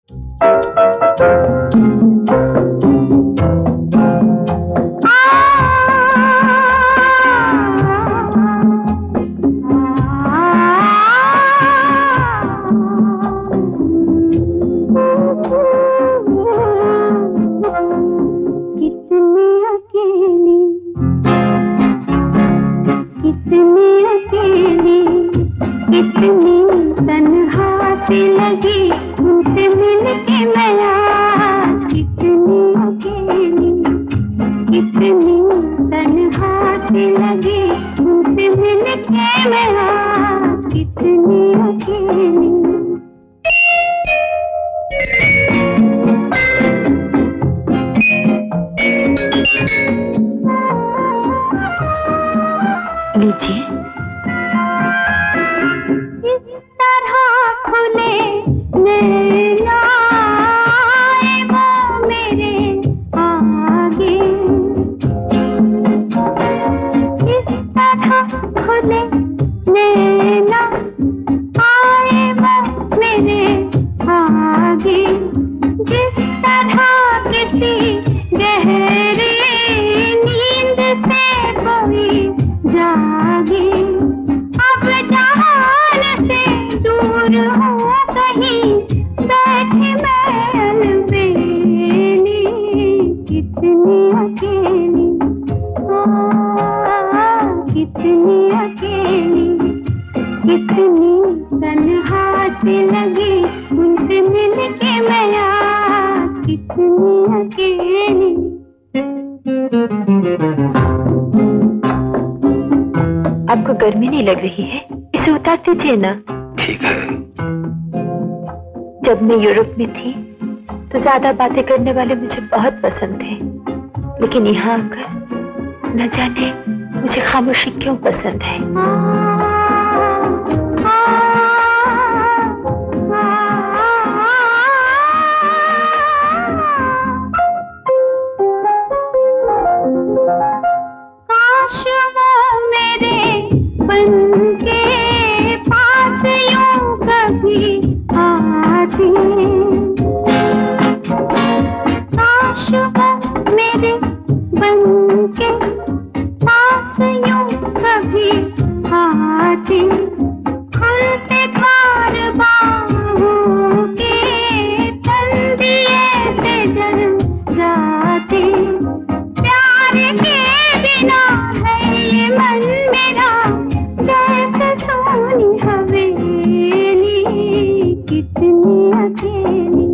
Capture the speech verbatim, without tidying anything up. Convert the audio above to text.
कितनी तन्हा सी लगी उनसे मिलके मैं आज, कितनी अकेली, कितनी तन्हा सी लगी उनसे मिलके मैं आज, कितनी अकेली। लीजिए। इस तरह खुले नैना आए वो मेरे आगे, इस तरह खुले नैना आए वो मेरे आगे, जिस तरह किसी गहरी नींद से कोई जागे। अब जहान से दूर हूँ कहीं बैठे मैं अलबेली, कितनी अकेली, ओ कितनी अकेली, कितनी तन्हा सी लगी उनसे मिलके मैं आज, कितनी अकेली। आपको गर्मी नहीं लग रही है? इसे उतार दीजिए ना। ठीक है। जब मैं यूरोप में थी तो ज्यादा बातें करने वाले मुझे बहुत पसंद थे, लेकिन यहाँ आकर न जाने मुझे खामोशी क्यों पसंद है। काश वो मेरे बनके पास यूं कभी आती, काश वो मेरे बनके पास यूं कभी आती, खुलते द्वार बाहों के तंदिए से जल जाती। प्यार के बिना है ये मन मेरा जैसे सोनी हवेली, कितनी अकेली,